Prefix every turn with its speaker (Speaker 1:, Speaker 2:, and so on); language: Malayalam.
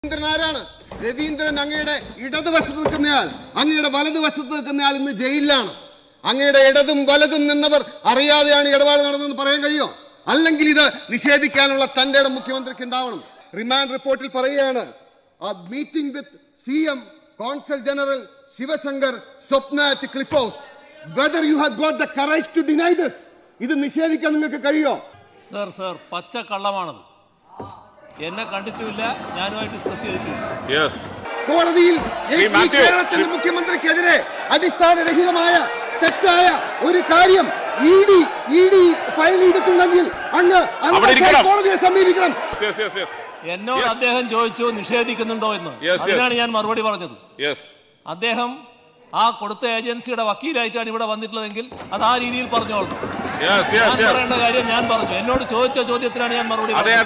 Speaker 1: ആരാണ് രവീന്ദ്രൻ? അങ്ങയുടെ ഇടതുവശത്ത് നിൽക്കുന്നയാൾ, അങ്ങയുടെ വലതുവശത്ത് നിൽക്കുന്നയാൾ ഇന്ന് ജയിലിലാണ്. അങ്ങയുടെ ഇടതും വലതും നിന്നവർ അറിയാതെയാണ് ഇടപാട് നടന്നതെന്ന് പറയാൻ കഴിയോ? അല്ലെങ്കിൽ ഇത് നിഷേധിക്കാനുള്ള തന്റെ ഇടം മുഖ്യമന്ത്രിക്ക് ഉണ്ടാവണം. റിമാൻഡ് റിപ്പോർട്ടിൽ പറയുകയാണ്, meeting with CM consul general Sivasankar Swapna at Cliff House. Whether you have got the courage to deny this? ഇത് നിഷേധിക്കാൻ നിങ്ങൾക്ക് കഴിയോ?
Speaker 2: സർ പച്ച കള്ളമാണത്. എന്നെ കണ്ടിട്ടുമില്ല, ഞാനുമായി ഡിസ്കസ് ചെയ്തിട്ടില്ല.
Speaker 1: കോടതിയിൽ കേരളത്തിന്റെ മുഖ്യമന്ത്രിക്കെതിരെ അടിസ്ഥാനരഹിതമായ തെറ്റായ ഒരു കാര്യം ഇ ഡി ഫയൽ ചെയ്തിട്ടുണ്ടെങ്കിൽ അങ്ങ് കോടതിയെ സമീപിക്കണം.
Speaker 2: എന്നോട് അദ്ദേഹം ചോദിച്ചു നിഷേധിക്കുന്നുണ്ടോ എന്ന്. അതിനാണ് ഞാൻ മറുപടി പറഞ്ഞത്. അദ്ദേഹം ആ കൊടുത്ത ഏജൻസിയുടെ വക്കീലായിട്ടാണ് ഇവിടെ വന്നിട്ടുള്ളതെങ്കിൽ അത് ആ രീതിയിൽ പറഞ്ഞോളൂ. ഞാൻ പറയേണ്ട കാര്യം ഞാൻ പറഞ്ഞു. എന്നോട് ചോദിച്ച ചോദ്യത്തിനാണ് ഞാൻ മറുപടി പറഞ്ഞത്.